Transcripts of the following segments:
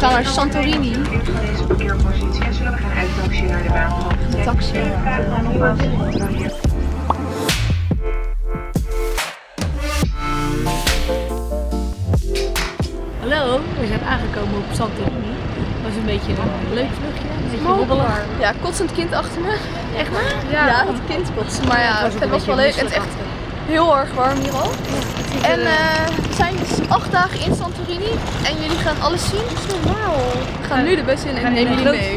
gaan naar Santorini. Deze parkeerpositie en zullen we gaan uittaxiën naar de baanhof. Een taxi. Hallo, we zijn aangekomen op Santorini. Dat was een beetje een leuk vluchtje, een beetje robbelig. Ja, kotsend kind achter me. Echt waar? Ja, het kind kotsen. Maar ja, het was wel leuk. Het is echt heel erg warm hier al. En we zijn dus 8 dagen in Santorini en jullie gaan alles zien. Dat is normaal. We gaan nu de bus in en nemen jullie mee.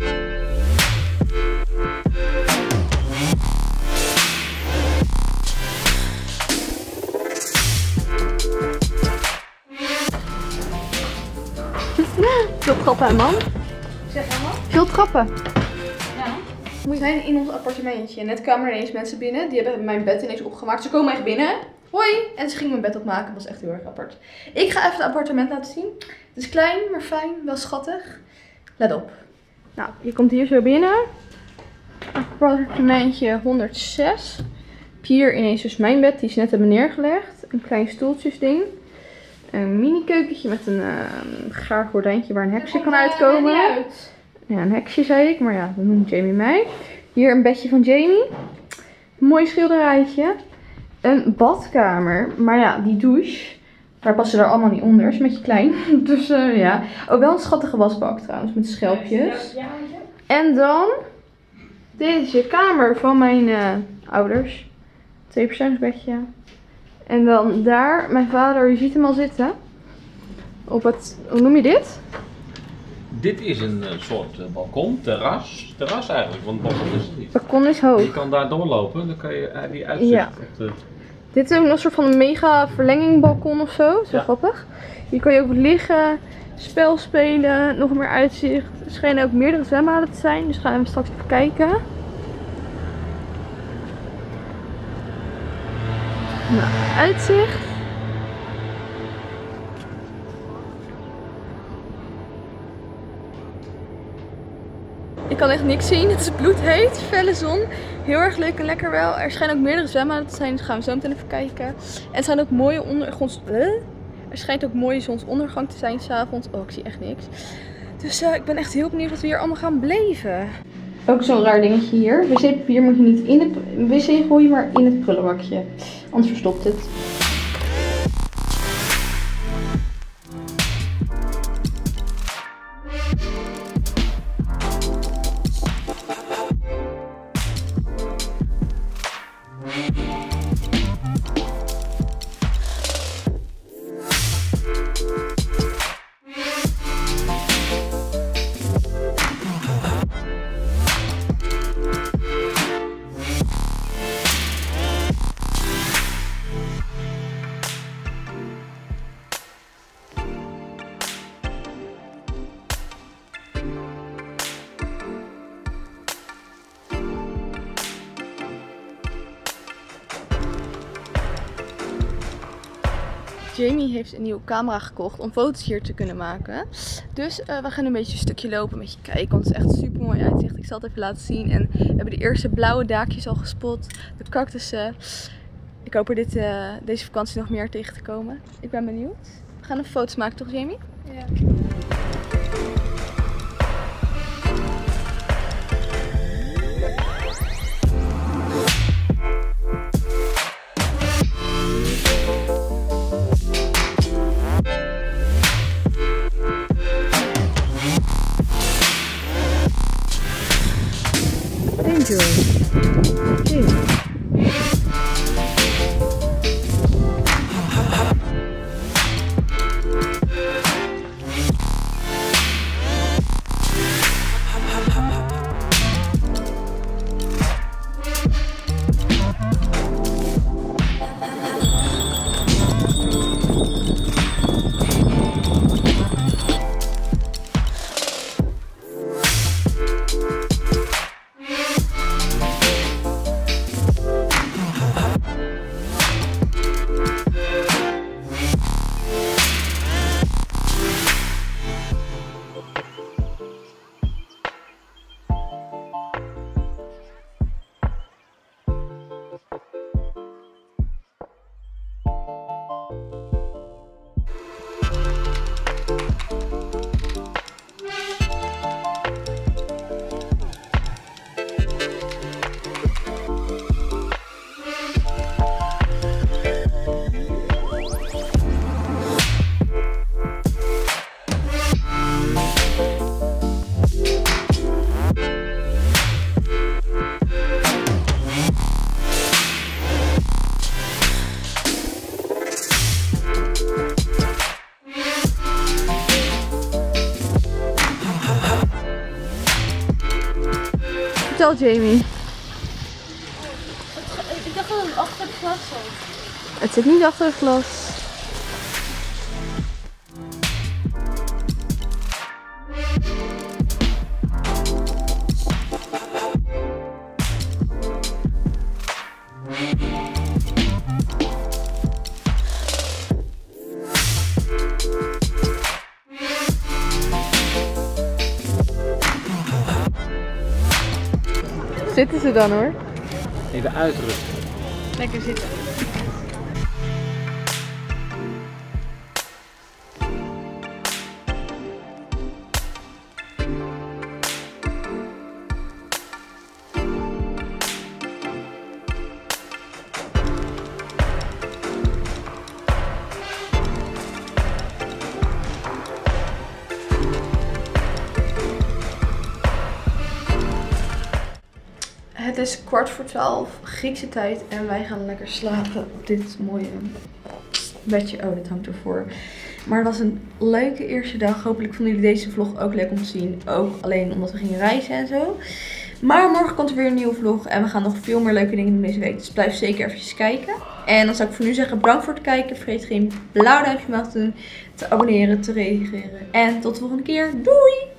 Veel trappen, man. Zeg maar. Veel trappen. We zijn in ons appartementje. Net kwamen er ineens mensen binnen. Die hebben mijn bed ineens opgemaakt. Ze komen echt binnen. Hoi! En ze gingen mijn bed opmaken. Dat was echt heel erg apart. Ik ga even het appartement laten zien. Het is klein, maar fijn. Wel schattig. Let op. Nou, je komt hier zo binnen. Appartementje 106. Hier ineens dus mijn bed. Die is net hebben neergelegd. Een klein stoeltjesding. Een mini keukentje met een gaar gordijntje waar een heksje kan uitkomen. Ja, een heksje zei ik, maar ja, dat noemt Jamie mij. Hier een bedje van Jamie. Een mooi schilderijtje. Een badkamer. Maar ja, die douche. Daar passen er allemaal niet onder. Is een beetje klein. Dus ja. Ook wel een schattige wasbak trouwens. Met schelpjes. En dan. Dit is je kamer van mijn ouders. 2-persoonsbedje. En dan daar. Mijn vader, je ziet hem al zitten. Op het. Hoe noem je dit? Dit is een soort balkon, terras eigenlijk, want balkon is het niet. Het balkon is hoog. Je kan daar doorlopen, dan kan je die uitzicht Ja. op de... Dit is ook nog een soort van een mega verlengingbalkon of zo. Zo Ja. grappig. Hier kan je ook liggen, spel spelen, nog meer uitzicht. Er schijnen ook meerdere zwembaden te zijn, dus gaan we straks even kijken. Nou, uitzicht. Ik kan echt niks zien. Het is bloedheet, felle zon. Heel erg leuk en lekker wel. Er schijnen ook meerdere zwembaden te zijn, dus gaan we zo meteen even kijken. En er zijn ook mooie Er schijnt ook mooie zonsondergang te zijn s'avonds. Oh, ik zie echt niks. Dus ik ben echt heel benieuwd wat we hier allemaal gaan beleven. Ook zo'n raar dingetje hier. Wc-papier moet je niet in het wc gooien, maar in het prullenbakje. Anders verstopt het. Jamie heeft een nieuwe camera gekocht om foto's hier te kunnen maken. Dus we gaan een beetje een stukje lopen, een beetje kijken, want het is echt super mooi uitzicht. Ik zal het even laten zien. En we hebben de eerste blauwe daakjes al gespot, de cactussen. Ik hoop er deze vakantie nog meer tegen te komen. Ik ben benieuwd. We gaan even foto's maken, toch Jamie? Ja. Enjoy. Vertel Jamie. Ik dacht dat het achter het glas zat. Het zit niet achter het glas. Zitten ze dan hoor? Even uitrusten. Lekker zitten. Het is 11:15 Griekse tijd en wij gaan lekker slapen op dit mooie bedje. Oh, dit hangt ervoor. Maar het was een leuke eerste dag. Hopelijk vonden jullie deze vlog ook leuk om te zien. Ook alleen omdat we gingen reizen en zo. Maar morgen komt er weer een nieuwe vlog en we gaan nog veel meer leuke dingen doen deze week. Dus blijf zeker eventjes kijken. En dan zou ik voor nu zeggen bedankt voor het kijken. Vergeet geen blauw duimpje omhoog te doen, te abonneren, te reageren. En tot de volgende keer. Doei!